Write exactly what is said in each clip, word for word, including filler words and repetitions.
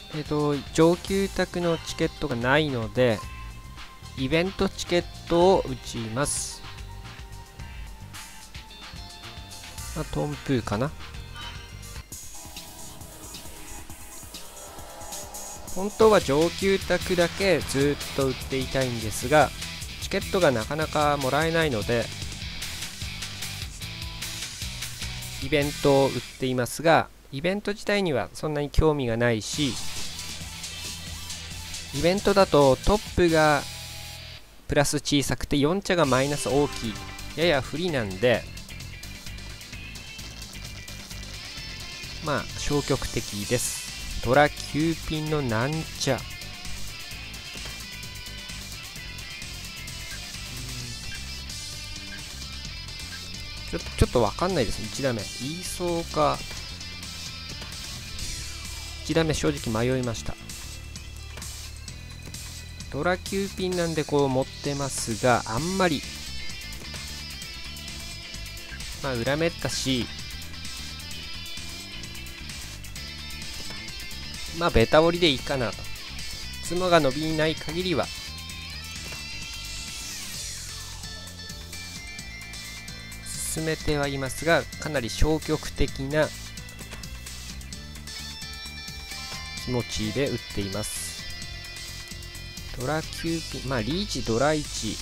えっと上級宅のチケットがないのでイベントチケットを打ちます。まあ、トンプーかな。本当は上級宅だけずっと売っていたいんですが、チケットがなかなかもらえないのでイベントを売っていますが、イベント自体にはそんなに興味がないし、イベントだとトップがプラス小さくてよん茶がマイナス大きい、やや不利なんで、まあ消極的です。ドラきゅうピンのなんちゃ、ちょちょっとわかんないですね。いち打目言いそうか、いち打目正直迷いました。ドラきゅうピンなんでこう持ってますが、あんまりまあ裏目ったし、まあベタ折りでいいかなと。妻が伸びない限りは進めてはいますが、かなり消極的な気持ちで打っています。ドラきゅうピン、まあリーチドラいち、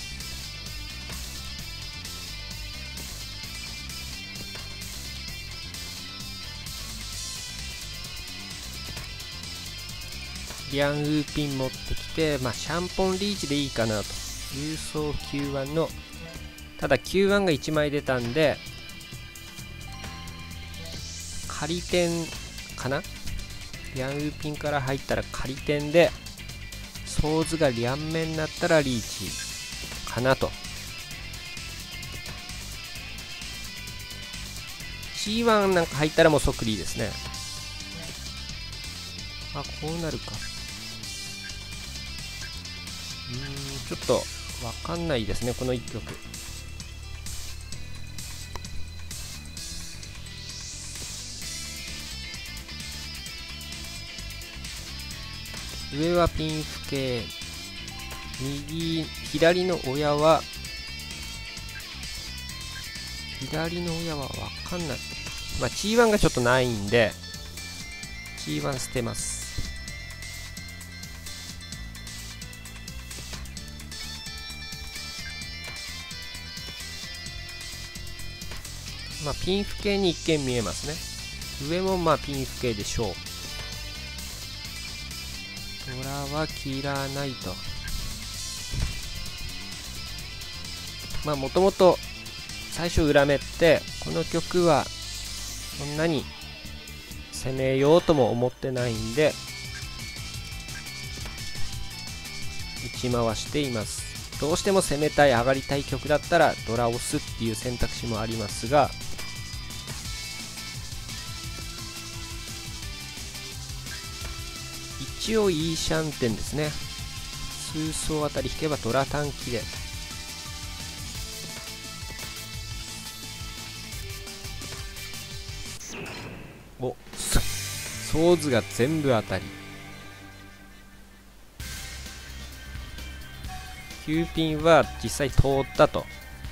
リアンウーピン持ってきて、まあシャンポンリーチでいいかなと。郵送 キューワン の、ただ キューワン がいちまい出たんで仮点かな。リアンウーピンから入ったら仮点で、ソーズが両面になったらリーチかなと。 シーワン なんか入ったらもう即リーですね。あ、こうなるか。うーん、ちょっとわかんないですね、このいっきょく。上はピンフ系、右左の親は左の親はわかんない。まあ シーワン がちょっとないんで シーワン 捨てます。まあピンフ系に一見見えますね。上もまあピンフ系でしょう。ドラは切らないと。まあもともと最初裏目ってこの曲はそんなに攻めようとも思ってないんで打ち回しています。どうしても攻めたい、上がりたい曲だったらドラを押すっていう選択肢もありますが、一応いいシャンテンですね。数層あたり引けばドラ短期で、お、ソーズが全部当たり。きゅうピンは実際通ったと。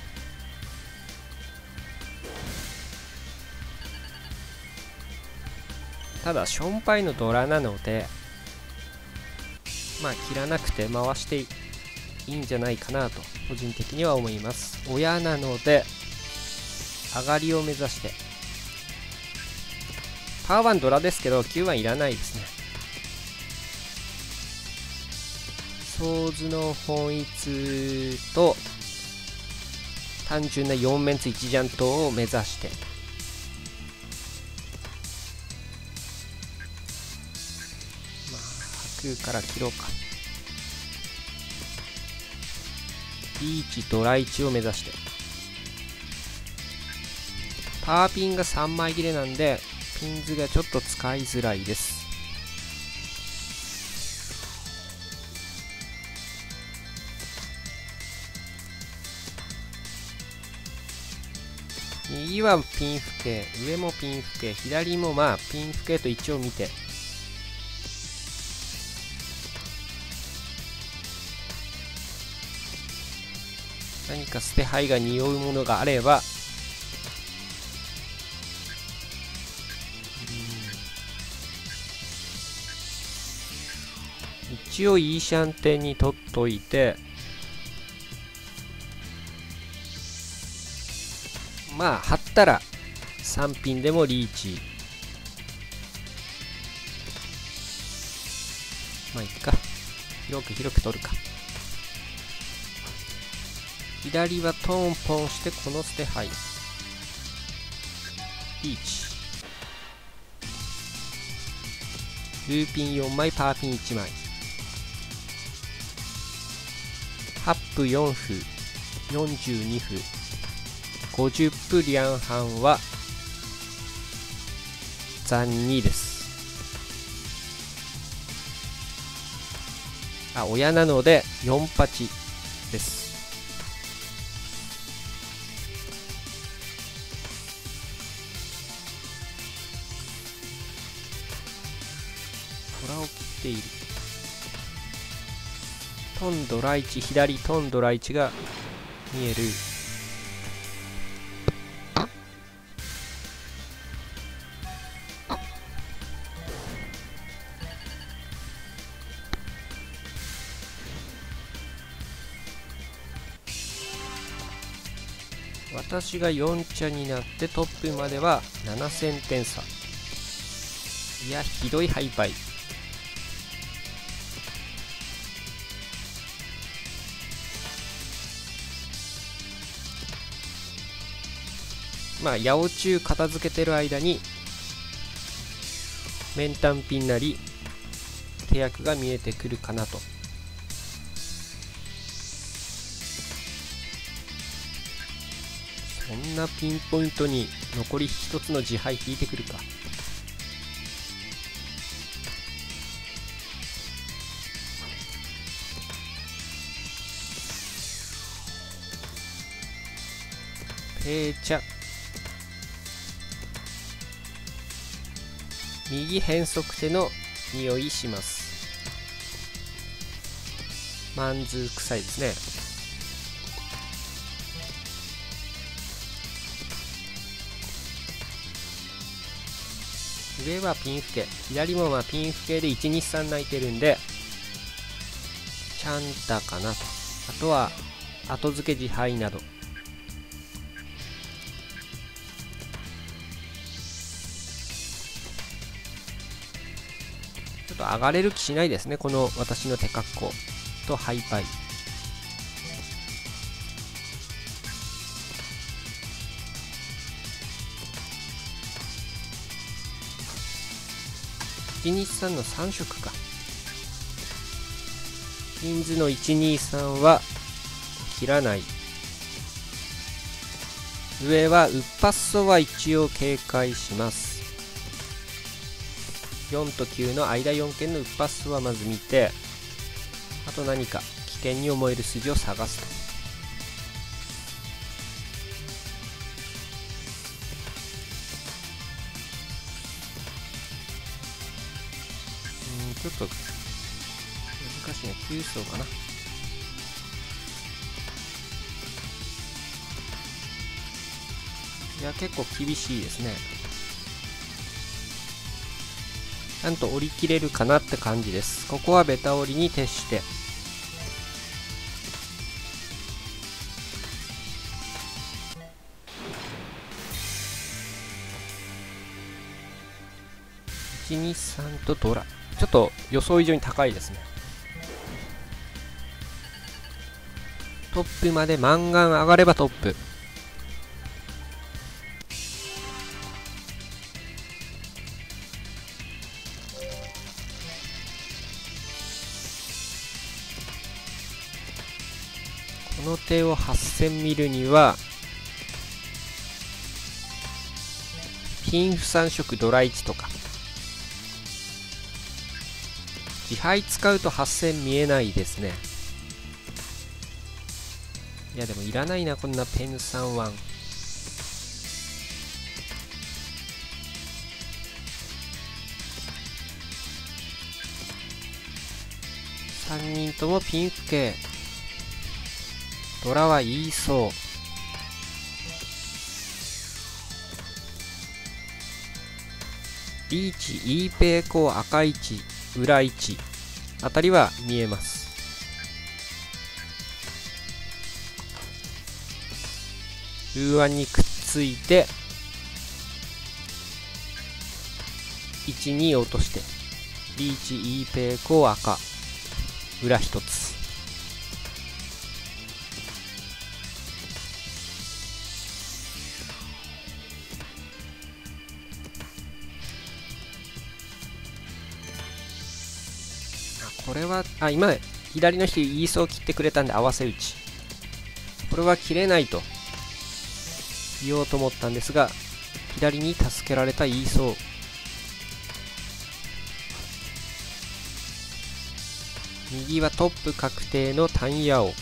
ただションパイのドラなので、まあ切らなくて回していいんじゃないかなと個人的には思います。親なので上がりを目指して、パワーワンドラですけどきゅうワンいらないですね。ソーズの本一と単純なよん面ついちジャントを目指して、まあ白から切ろうか。リーチドラいちを目指して、パワーピンがさんまい切れなんでピンズがちょっと使いづらいです。右はピンフ系、上もピンフ系、左もまあピンフ系と一応見て、 何か捨て牌が匂うものがあれば、一応イーシャンテンに取っといて、まあ張ったらさんピンでもリーチ。まあいっか、広く広く取るか。左はトンポンしてこの捨て牌リーチ。ルーピンよんまい、パーピンいちまい。はち歩よん歩よんじゅうに歩ごじゅっ歩リャンハンは残にです。あ、親なのでよん八です。虎を切っている。トンドラいち、左トンドラいちが見える。私がよん茶になってトップまではななせんてん差。いや、ひどいハイパイ。まあ八百中片付けてる間にメンタンピンなり手役が見えてくるかなと。そんなピンポイントに残り一つの自敗引いてくるか。ペーチャ、右変則手の匂いします。マンズ臭いですね。上はピンフケ、左もまあピンフケでいちにさん泣いてるんでチャンタかなと。あとは後付け自敗など。ちょっと上がれる気しないですね、この私の手格好とハイパイ。いちにさんのさん色か。ピンズのいちにさんは切らない。上はウッパッソは一応警戒します。よんときゅうの間よん件のウッパッソはまず見て、あと何か危険に思える筋を探すと。うん、ちょっと難しいね。きゅう層かな。いや、結構厳しいですね。ちゃんと折り切れるかなって感じです。ここはベタ折りに徹して。いちにさんとドラ。ちょっと予想以上に高いですね。トップまでマンガン上がればトップ。この手をはっ戦見るにはピンフさん色ドラいちとか。自敗使うとはっ戦見えないですね。いやでもいらないな、こんなペンさんワン。さんにんともピンフ系。 ドラは言いそう。リーチ、イーペイコー、赤いち、裏いちあたりは見えます。ルーワンにくっついていちに落としてリーチ、イーペイコー、赤裏一つ。これはあ今左の人イーソー切ってくれたんで合わせ打ち。これは切れないと言おうと思ったんですが、左に助けられたイーソー。右はトップ確定のタンヤオ。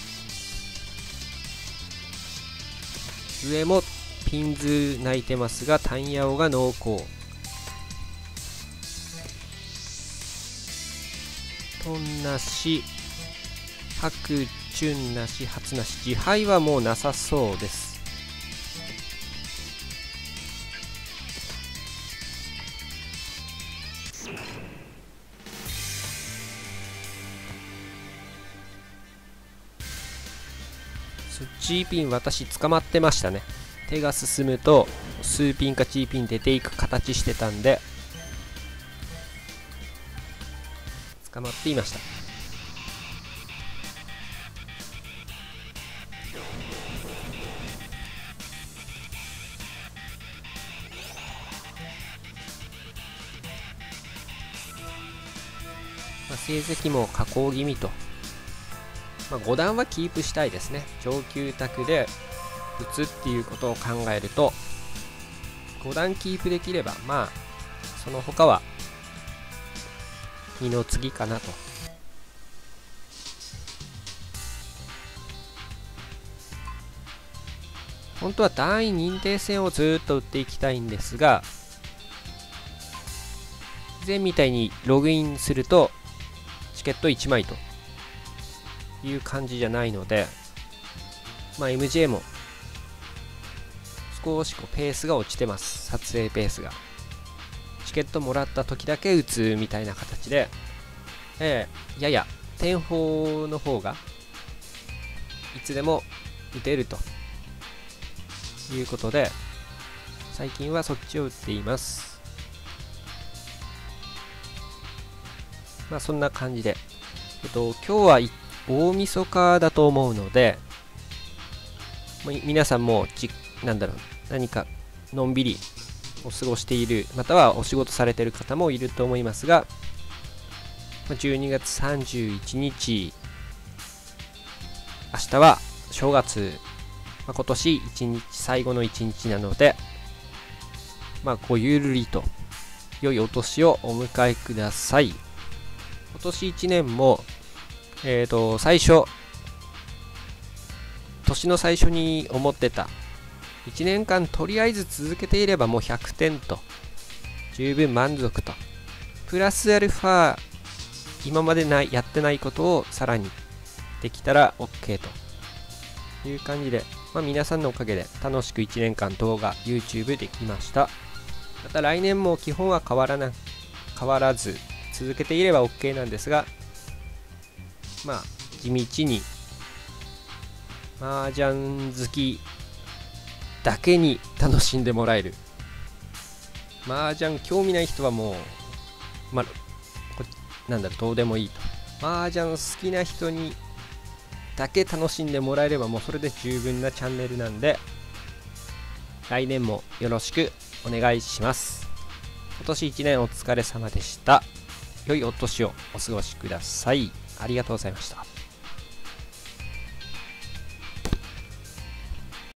上もピンズ泣いてますがタンヤオが濃厚。トンなし、白チュンなし、初なし、自敗はもうなさそうです。スッチーピン私捕まってましたね。手が進むと数ピンかチーピン出ていく形してたんで捕まっていました。まあ、成績も下降気味と、まあ、ご段はキープしたいですね。上級卓で打つっていうことを考えるとご段キープできればまあその他は二の次かなと。本当は段位認定戦をずっと打っていきたいんですが、以前みたいにログインするとチケットいちまいという感じじゃないので、まあ エムジェー も少しこうペースが落ちてます。撮影ペースがチケットもらった時だけ打つみたいな形で、えー、やや天砲の方がいつでも打てるということで最近はそっちを打っています。まあそんな感じで、えっと今日は大晦日だと思うので、皆さんもじなんだろう何かのんびりを過ごしている、またはお仕事されている方もいると思いますが、じゅうにがつさんじゅういちにち明日は正月、まあ、今年いちにち最後のいちにちなので、まあごゆるりと良いお年をお迎えください。今年いちねんもえーと最初年の最初に思ってたいちねんかんとりあえず続けていればもうひゃくてんと十分満足と、プラスアルファ今までないやってないことをさらにできたら OK という感じで、まあ、皆さんのおかげで楽しくいちねんかん動画 YouTube できました。また来年も基本は変わらな変わらず続けていれば OK なんですが、まあ地道に麻雀好きだけに楽しんでもらえる、麻雀興味ない人はもうまあなんだろうどうでもいいと、麻雀好きな人にだけ楽しんでもらえればもうそれで十分なチャンネルなんで、来年もよろしくお願いします。今年いちねんお疲れ様でした。良いお年をお過ごしください。ありがとうございました。